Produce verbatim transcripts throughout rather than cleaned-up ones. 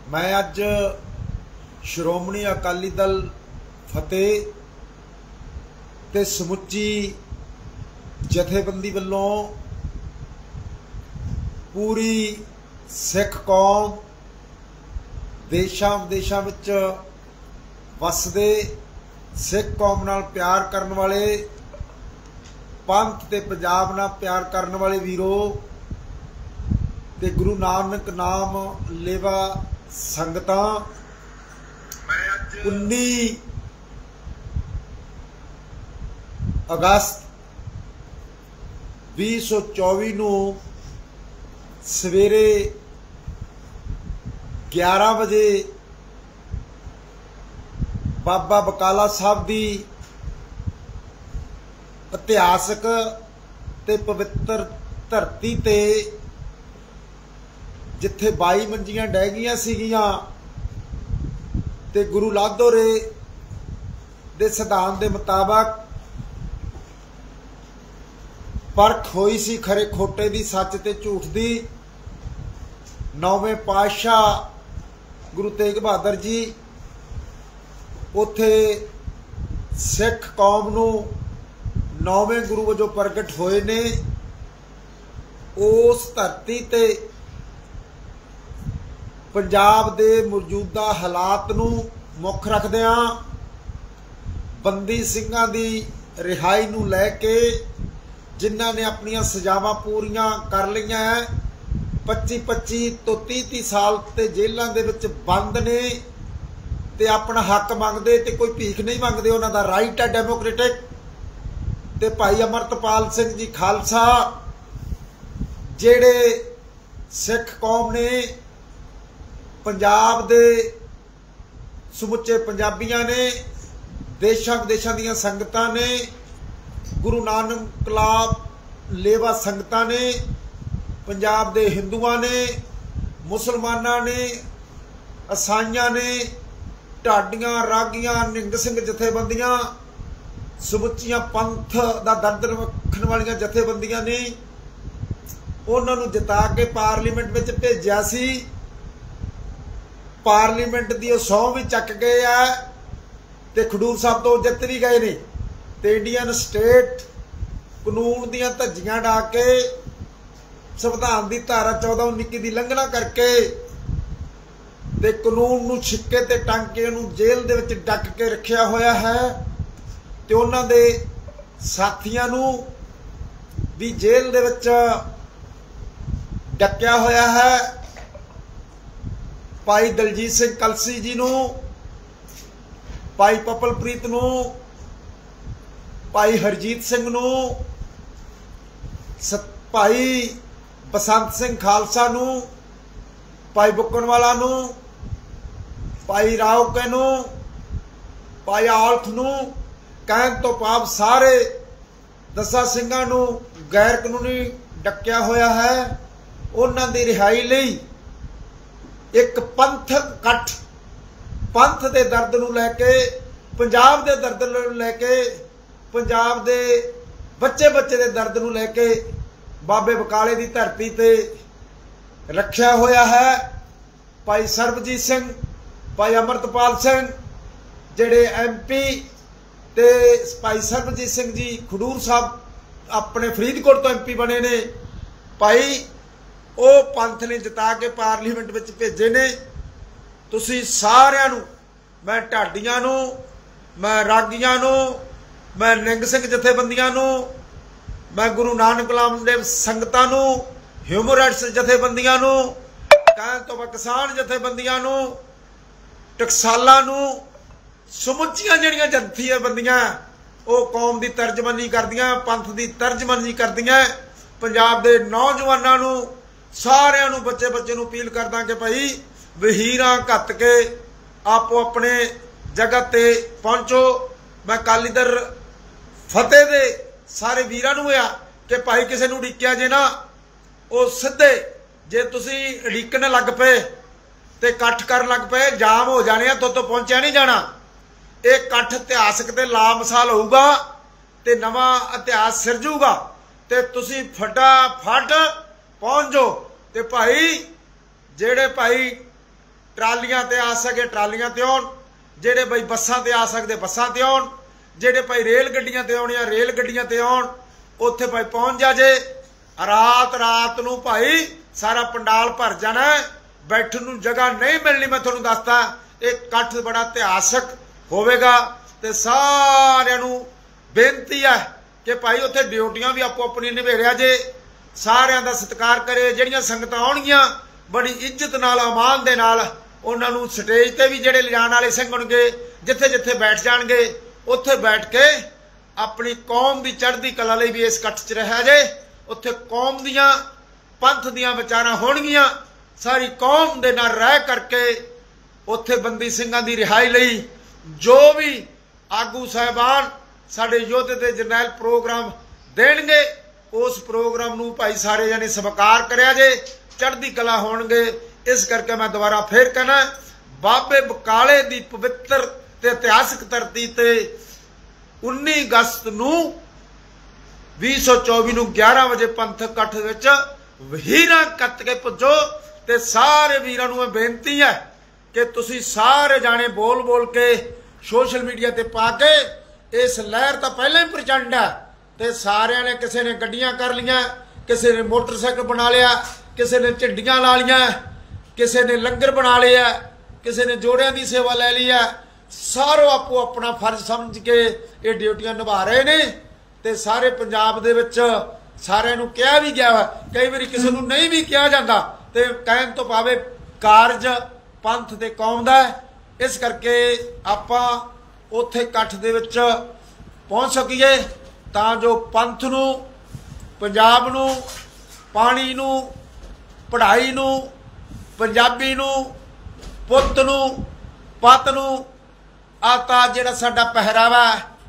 मैं अज श्रोमणी अकाली दल फतेह ते समुची जथेबंदी वालों पूरी सिख कौम देशां विदेशां विच वसदे सिख कौम नाल प्यार करन वाले पंथ ते पंजाब नाल प्यार करन वाले वीरों ते गुरु नानक नाम लेवा संगतां उन्नीस अगस्त भी सौ चौबी नूं सवेरे ग्यारह बजे बाबा बकाला साहब की इतिहासक ते पवित्र धरती ते जिथे बाई मंजियां डह गईयां सीगियां ते गुरु लाधोरे दे सिद्धांत के मुताबक परख होई सी खरे खोटे दी, सच ते झूठ दी। नौवें पातशाह गुरु तेग बहादुर जी उथे सिख कौम नूं नौवें गुरु वजों प्रगट होए ने। उस धरती ते पंजाब दे मौजूदा हालात नूं मुख रखदिआं बंदी सिंघां दी रिहाई नूं लैके जिन्हां ने अपनियां सजावां पूरीआं कर लईआं है, पच्ची पच्ची तो तीह तीह साल ते जेलां दे विच बंद ने ते अपना हक मंगदे ते कोई भीख नहीं मंगदे, उन्हां दा राइट है डेमोक्रेटिक। ते भाई अमरतपाल सिंह जी खालसा जिहड़े सिख कौम ने पंजाब दे समुचे पंजाबियां ने देशां विदेशां दीयां संगतां ने गुरु नानक लाभ लेवा संगतां ने पंजाब दे हिंदुआं ने मुसलमानां ने ईसाइयां ने ढाडियां रागियां निंग सिंह जथेबंदियां समुचियां पंथ दा दर्द रखण वालियां जथेबंदियां ने उन्हां नूं जिता के पार्लीमेंट विच भेजिया सी। पार्लीमेंट की सौं भी चक गए है ते खडूर साहब तो जित भी गए ने ते इंडियन स्टेट कानून दियां धज्जियां डा के संविधान की धारा चौदह उन्नीस की लंघना करके ते कानून नूं छिक्के ते टांके नूं जेल दे विच डक के रखिया होया है ते उन्हां दे साथियां नूं भी जेल दे विच डकिया होया है। भाई दलजीत सिंह कलसी जी नूं, भाई पपलप्रीत नूं, भाई हरजीत सिंह नूं, भाई बसंत सिंह खालसा नूं, भाई बुक्कणवाला नूं, भाई रावके नूं, भाई औलख नूं, कहण तो भाव सारे दसा सिंघां नूं गैर कानूनी डकिया होया है। उन्हां दी रिहाई लई एक पंथक कट्ठ पंथ दे दर्द नूं लैके पंजाब दे दर्द नूं लैके पंजाब दे बच्चे बच्चे दे दर्द नूं लैके बाबे बकाले दी धरती ते रखिया होया है। भाई सरबजीत सिंह, भाई अमरतपाल सिंह जिहड़े एम पी ते भाई सरबजीत सिंह जी खडूर साहब अपने फरीदकोट तो एम पी बने ने। भाई वो पंथ ने जिता के पार्लीमेंट विच भेजे ने। तुसी सारिआं नूं मैं ढाडियां नूं, मैं रागियां नूं, मैं निंग सिंह जथेबंदियां नूं, मैं गुरु नानक नाम देव संगतां नूं, ह्यूमन राइट्स जथेबंदियां नूं, कहण तो मैं किसान जथेबंदियां नूं, टकसालां नूं, समुचियां जिहड़ियां जथेबंदियां वो कौम की तर्जमानी करदियां, पंथ की तर्जमानी करदियां, पंजाब के नौजवानों नूं सारिआं नूं बच्चे बच्चे नूं अपील करदा कि भाई वहीरां घत के आपो अपने जगह ते पहुंचो। मैं अकाली दल फतेह दे सारे वीरां नूं आ कि भाई किसी नूं उड़ीकिया जे ना वो सीधे जे तुसी उड़ीकण लग पे ते इकट्ठ करन लग पे जाम हो जाने तो तो पहुंचा नहीं जाना। ये इकट्ठ इतिहासक ते लामसाल होऊगा ते नवां इतिहास सिरजूगा ते तुसी फटाफट पहुंच जाओ। ते भाई जेड़े भाई ਟਰਾਲੀਆਂ ਤੇ ਆ ਸਕੇ ਟਰਾਲੀਆਂ ਤੇ ਆਉਣ, ਜਿਹੜੇ ਬਈ ਬੱਸਾਂ ਤੇ ਆ ਸਕਦੇ ਬੱਸਾਂ ਤੇ ਆਉਣ, ਜਿਹੜੇ ਭਾਈ ਰੇਲ ਗੱਡੀਆਂ ਤੇ ਆਉਣੀਆਂ ਰੇਲ ਗੱਡੀਆਂ ਤੇ ਆਉਣ, ਉੱਥੇ ਭਾਈ ਪਹੁੰਚ ਜਾ ਜੇ। ਰਾਤ ਰਾਤ ਨੂੰ ਭਾਈ ਸਾਰਾ ਪੰਡਾਲ ਭਰ ਜਾਣਾ, ਬੈਠਣ ਨੂੰ ਜਗ੍ਹਾ ਨਹੀਂ ਮਿਲਣੀ। ਮੈਂ ਤੁਹਾਨੂੰ ਦੱਸਦਾ ਇਹ ਇਕੱਠ ਬੜਾ ਇਤਿਹਾਸਕ ਹੋਵੇਗਾ ਤੇ ਸਾਰਿਆਂ ਨੂੰ ਬੇਨਤੀ ਹੈ ਕਿ ਭਾਈ ਉੱਥੇ ਡਿਊਟੀਆਂ ਵੀ ਆਪੋ ਆਪਣੀ ਨਿਭੇੜਿਆ ਜੇ, ਸਾਰਿਆਂ ਦਾ ਸਤਿਕਾਰ ਕਰੇ। ਜਿਹੜੀਆਂ ਸੰਗਤਾਂ ਆਉਣਗੀਆਂ ਬੜੀ ਇੱਜ਼ਤ ਨਾਲ ਅਮਾਨ ਦੇ ਨਾਲ ਉਹਨਾਂ ਨੂੰ ਸਟੇਜ ਤੇ ਵੀ ਜਿਹੜੇ ਲਿਜਾਣ ਵਾਲੇ ਸਿੰਘ ਹੋਣਗੇ ਜਿੱਥੇ ਜਿੱਥੇ ਬੈਠ ਜਾਣਗੇ ਉੱਥੇ ਬੈਠ ਕੇ ਆਪਣੀ ਕੌਮ ਦੀ ਚੜ੍ਹਦੀ ਕਲਾ ਲਈ ਵੀ ਇਸ ਇਕੱਠ 'ਚ ਰਹਿਆ ਜੇ। ਉੱਥੇ ਕੌਮ ਦੀਆਂ ਪੰਥ ਦੀਆਂ ਵਿਚਾਰਾਂ ਹੋਣਗੀਆਂ, ਸਾਰੀ ਕੌਮ ਦੇ ਨਾਲ ਰਹਿ ਕਰਕੇ ਉੱਥੇ ਬੰਦੀ ਸਿੰਘਾਂ ਦੀ ਰਿਹਾਈ ਲਈ ਜੋ ਵੀ ਆਗੂ ਸਾਹਿਬਾਨ ਸਾਡੇ ਯੋਧੇ ਦੇ ਜਰਨੈਲ ਪ੍ਰੋਗਰਾਮ ਦੇਣਗੇ ਉਸ ਪ੍ਰੋਗਰਾਮ ਨੂੰ ਭਾਈ ਸਾਰੇ ਜਾਣੇ ਸਵੀਕਾਰ ਕਰਿਆ ਜੇ, ਚੜ੍ਹਦੀ ਕਲਾ ਹੋਣਗੇ। ਇਸ ਕਰਕੇ ਮੈਂ ਦੁਬਾਰਾ ਫੇਰ ਕਹਿਣਾ, ਬਾਬੇ ਬਕਾਲੇ ਦੀ ਪਵਿੱਤਰ ਤੇ ਇਤਿਹਾਸਕ ਧਰਤੀ ਤੇ ਉੱਨੀ ਅਗਸਤ ਨੂੰ ਵੀਹ ਸੌ ਚੌਵੀ ਨੂੰ ਗਿਆਰਾਂ ਵਜੇ ਪੰਥਕ ਇਕੱਠ ਵਿੱਚ ਵਹੀਰਾਂ ਕੱਤ ਕੇ ਪੁੱਜੋ। ਤੇ ਸਾਰੇ ਵੀਰਾਂ ਨੂੰ ਇਹ ਬੇਨਤੀ ਹੈ ਕਿ ਤੁਸੀਂ ਸਾਰੇ ਜਾਣੇ ਬੋਲ ਬੋਲ ਕੇ ਸੋਸ਼ਲ ਮੀਡੀਆ ਤੇ ਪਾ ਕੇ, ਇਸ ਲਹਿਰ ਤਾਂ ਪਹਿਲਾਂ ਹੀ ਪ੍ਰਚੰਡ ਹੈ ਤੇ ਸਾਰਿਆਂ ਨੇ, ਕਿਸੇ ਨੇ ਗੱਡੀਆਂ ਕਰ ਲੀਆਂ, ਕਿਸੇ ਨੇ ਮੋਟਰਸਾਈਕਲ ਬਣਾ ਲਿਆ, ਕਿਸੇ ਨੇ ਝੰਡੀਆਂ ਲਾ ਲੀਆਂ, ਕਿਸੇ ਨੇ ਲੰਗਰ ਬਣਾ ਲਿਆ, ਕਿਸੇ ਨੇ ਜੋੜਿਆਂ ਦੀ ਸੇਵਾ ਲੈ ਲਈ ਹੈ। ਸਾਰੋ ਆਪੋ ਆਪਣਾ ਫਰਜ਼ ਸਮਝ ਕੇ ਇਹ ਡਿਊਟੀਆਂ ਨਿਭਾ ਰਹੇ ਨੇ ਤੇ ਸਾਰੇ ਪੰਜਾਬ ਦੇ ਵਿੱਚ ਸਾਰਿਆਂ ਨੂੰ ਕਿਹਾ ਵੀ ਗਿਆ ਵਾ, ਕਈ ਵਾਰੀ ਕਿਸੇ ਨੂੰ ਨਹੀਂ ਵੀ ਕਿਹਾ ਜਾਂਦਾ ਤੇ ਕਹਿਣ ਤੋਂ ਪਾਵੇ ਕਾਰਜ ਪੰਥ ਤੇ ਕੌਮ ਦਾ। ਇਸ ਕਰਕੇ ਆਪਾਂ ਉੱਥੇ ਇਕੱਠ ਦੇ ਵਿੱਚ ਪਹੁੰਚ ਸਕੀਏ ਤਾਂ ਜੋ ਪੰਥ ਨੂੰ, ਪੰਜਾਬ ਨੂੰ, ਪਾਣੀ ਨੂੰ, ਪੜ੍ਹਾਈ ਨੂੰ, ਪੰਜਾਬੀ ਨੂੰ, ਪੁੱਤ ਨੂੰ, ਪਤ ਨੂੰ, ਆਤਾ ਜਿਹੜਾ ਸਾਡਾ ਪਹਿਰਾਵਾ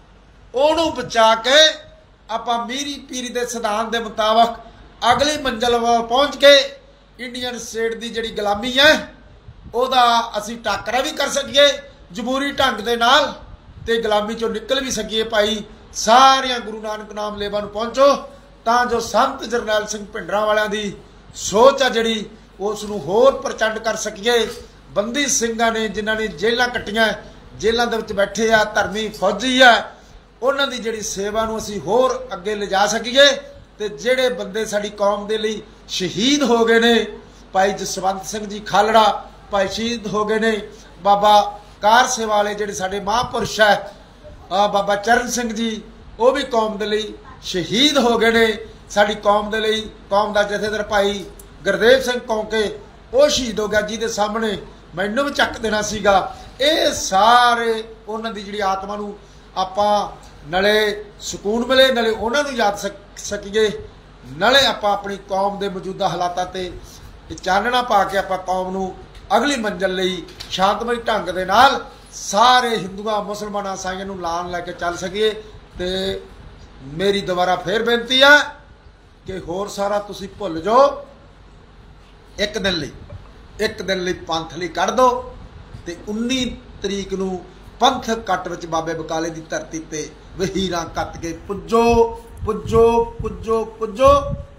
ਉਹਨੂੰ ਬਚਾ ਕੇ ਆਪਾਂ ਮੀਰੀ ਪੀਰੀ ਦੇ ਸਿਧਾਂਤ ਦੇ ਮੁਤਾਬਕ ਅਗਲੀ ਮੰਜ਼ਿਲ ਵੱਲ ਪਹੁੰਚ ਕੇ ਇੰਡੀਅਨ ਸਟੇਟ ਦੀ ਜਿਹੜੀ ਗੁਲਾਮੀ ਹੈ ਉਹਦਾ ਅਸੀਂ ਟਾਕਰਾ ਵੀ ਕਰ ਸਕੀਏ ਜਮਹੂਰੀ ਢੰਗ ਦੇ ਨਾਲ ਤੇ ਗੁਲਾਮੀ ਚੋਂ ਨਿਕਲ ਵੀ ਸਕੀਏ। ਭਾਈ ਸਾਰਿਆਂ ਗੁਰੂ ਨਾਨਕ ਨਾਮ ਲੇਵਾ ਨੂੰ ਪਹੁੰਚੋ ਤਾਂ ਜੋ ਸੰਤ ਜਰਨੈਲ ਸਿੰਘ ਭਿੰਡਰਾਂ ਵਾਲਿਆਂ ਦੀ ਸੋਚ ਆ ਜਿਹੜੀ ਉਸ ਨੂੰ ਹੋਰ ਪ੍ਰਚੰਡ ਕਰ ਸਕੀਏ। ਬੰਦੀ ਸਿੰਘਾਂ ਨੇ ਜਿਨ੍ਹਾਂ ਨੇ ਜੇਲ੍ਹਾਂ ਕੱਟੀਆਂ, ਜੇਲ੍ਹਾਂ ਦੇ ਵਿੱਚ ਬੈਠੇ ਆ, ਧਰਮੀ ਫੌਜੀ ਆ, ਉਹਨਾਂ ਦੀ ਜਿਹੜੀ ਸੇਵਾ ਨੂੰ ਅਸੀਂ ਹੋਰ ਅੱਗੇ ਲਿਜਾ ਸਕੀਏ। ਤੇ ਜਿਹੜੇ ਬੰਦੇ ਸਾਡੀ ਕੌਮ ਦੇ ਲਈ ਸ਼ਹੀਦ ਹੋ ਗਏ ਨੇ, ਭਾਈ ਜਸਵੰਤ ਸਿੰਘ ਜੀ ਖਾਲੜਾ ਭਾਈ ਸ਼ਹੀਦ ਹੋ ਗਏ ਨੇ, ਬਾਬਾ ਕਾਰ ਸੇਵਾ ਵਾਲੇ ਜਿਹੜੇ ਸਾਡੇ ਮਹਾਂਪੁਰਸ਼ ਹੈ, ਆ ਬਾਬਾ ਚਰਨ ਸਿੰਘ ਜੀ ਉਹ ਵੀ ਕੌਮ ਦੇ ਲਈ ਸ਼ਹੀਦ ਹੋ ਗਏ ਨੇ। ਸਾਡੀ ਕੌਮ ਦੇ ਲਈ ਕੌਮ ਦਾ ਜਥੇਦਾਰ ਭਾਈ ਗੁਰਦੇਵ ਸਿੰਘ ਕੌਂਕੇ ਉਹ ਸ਼ਹੀਦ ਹੋ ਗਿਆ, ਜਿਹਦੇ ਸਾਹਮਣੇ ਮੈਨੂੰ ਵੀ ਚੱਕ ਦੇਣਾ ਸੀਗਾ। ਇਹ ਸਾਰੇ ਉਹਨਾਂ ਦੀ ਜਿਹੜੀ ਆਤਮਾ ਨੂੰ ਆਪਾਂ ਨਾਲੇ ਸਕੂਨ ਮਿਲੇ, ਨਾਲੇ ਉਹਨਾਂ ਨੂੰ ਯਾਦ ਸਕੀਏ, ਨਾਲੇ ਆਪਾਂ ਆਪਣੀ ਕੌਮ ਦੇ ਮੌਜੂਦਾ ਹਾਲਾਤਾਂ ਤੇ ਚਾਨਣਾ ਪਾ ਕੇ ਆਪਾਂ ਕੌਮ ਨੂੰ ਅਗਲੀ ਮੰਜ਼ਿਲ ਲਈ ਸ਼ਾਂਤਮਈ ਢੰਗ ਦੇ ਨਾਲ ਸਾਰੇ ਹਿੰਦੂਆਂ, ਮੁਸਲਮਾਨਾਂ, ਈਸਾਈਆਂ ਨੂੰ ਲਾਣ ਲੈ ਕੇ ਚੱਲ ਸਕੀਏ। ਤੇ ਮੇਰੀ ਦੁਬਾਰਾ ਫੇਰ ਬੇਨਤੀ ਹੈ ਕਿ ਹੋਰ ਸਾਰਾ ਤੁਸੀਂ ਭੁੱਲ ਜਾਓ, ਇੱਕ ਦਿਨ ਲਈ ਇੱਕ ਦਿਨ ਲਈ ਪੰਥ ਲਈ ਕੱਢ ਦਿਓ ਤੇ ਉੱਨੀ ਤਰੀਕ ਨੂੰ ਪੰਥਕ ਕੱਟ ਵਿੱਚ ਬਾਬੇ ਬਕਾਲੇ ਦੀ ਧਰਤੀ ਤੇ ਵਹੀਰਾਂ ਕੱਤ ਕੇ ਪੁੱਜੋ ਪੁੱਜੋ ਪੁੱਜੋ ਪੁੱਜੋ।